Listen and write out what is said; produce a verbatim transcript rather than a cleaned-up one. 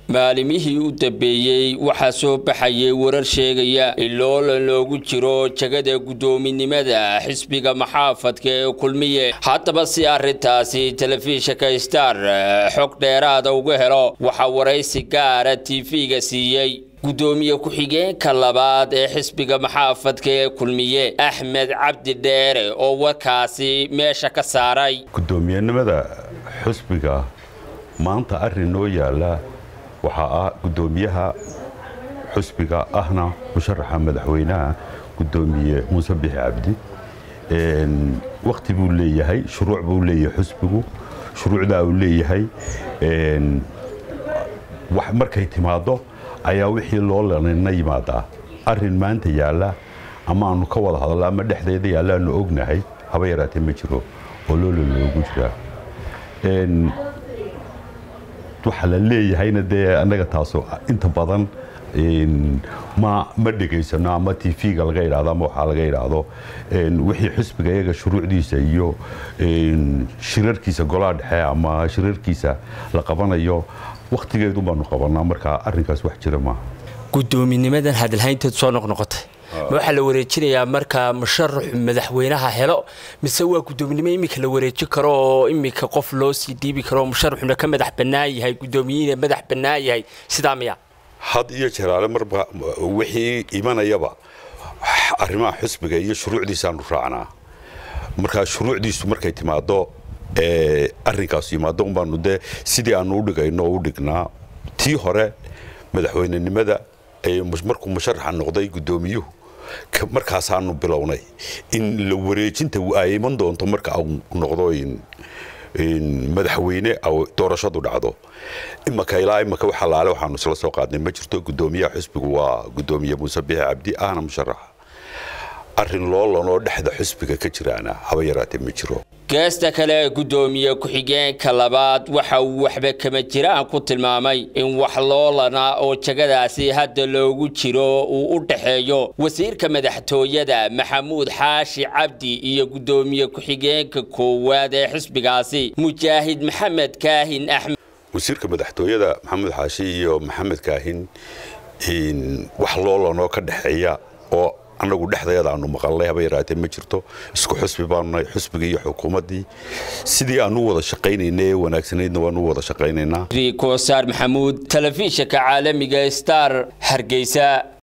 maalimihii u dambeeyay waxa soo baxay warar sheegaya in loolan loogu jiro jagada gudoominimada xisbiga maxaafadka ee kulmiye haddaba si arintaasi telefishinka Star xog dheeraad ah uga helo waxa waraysi gaar ah T V-ga siiyay gudoomiye ku xigeenka labaad ee xisbiga maxaafadka ee kulmiye Axmed Cabdi Dheere oo warkaasi meesha ka saaray gudoomiyenimada xisbiga maanta arrin noo yaala waxa ah gudoomiyaha xisbiga ahna musharaxa madaxweynaha gudoomiye Muuse Bixi Cabdi een waqti buu leeyahay shuruuc buu leeyahay xisbigu shuruucda uu leeyahay een wax markay timaado ayaa wixii loo leenay yimaada arrin maanta yaala ama aanu ka wada hadalno ama dhexdeeda yaala aanu ognahay haba yaraatee ma jiro oo loo loogu jira een waxa la leeyahayna dee anaga taasoo inta badan in ma ma dhigaysano ama T V-ga laga yiraahdo ama waxa laga yiraahdo in wixii xisbiga iyaga shuruucdiisa iyo in shirarkiisa golaha dhexe ama shirarkiisa la qabanayo waqtigeedu baanu qabanaa marka arrinkaas wax jira ma gudoominimada hadalhaynta soo noqnoqotay waxa la wareejinayaa marka musharax madaxweynaha helo mise waa gudoominimo imika la wareeji karo oo imika qof loo sii diibi karo musharaxuna ka madax banaan yahay gudoomiyina madax banaan yahay sida miya had iyo jaraale marba wixii imanayaba arrimaha xisbiga iyo shuruucdiisa aanu raacnaa marka shuruucdiisu markay timaado ee arrinkaas yimaado un baanu de sidii aanu u dhigayno u dhignaa tii hore madaxweynenimada ee markuu musharaxa noqday gudoomiyuhu markaas aanu bilownay in la wareejinta ay iman doonto marka uu noqdo in in madaxweyne aw doorashadu dhacdo imaka ilaa imaka waxa laale waxaanu isla soo qaadnay ma jirto gudoomiyaha xisbigu waa gudoomiye Muuse Bixi Cabdi ahna musharaxa arrin loolanoo dhexda xisbiga ka jiraana haba yaraatee ma jiro gaasta kale gudoomiye ku xigeenka labaad waxa uu waxba kama jiraan ku tilmaamay in wax loolana oo jagadaasi hadda loogu jiro uu u dhaxeeyo wasiirka madaxtooyada Maxamuud Xaashi Cabdi iyo gudoomiye ku xigeenka koowaad ee xisbigaasi Mujaahid Maxamed Kaahin Axmed wasiirka madaxtooyada Maxamuud Xaashi iyo Maxamed Kaahin in wax loolana ka dhaxeeya oo anagu dhexdeeda aanu maqalnay haba yaraatee ma jirto isku xisbi baanay xisbiga iyo xukuumadii sidii aanu wada shaqaynaynay wanaagsaneedna waanu wada shaqaynaynaa Rico Sar Maxamuud telefishinka caalamiga Star Hargeysa.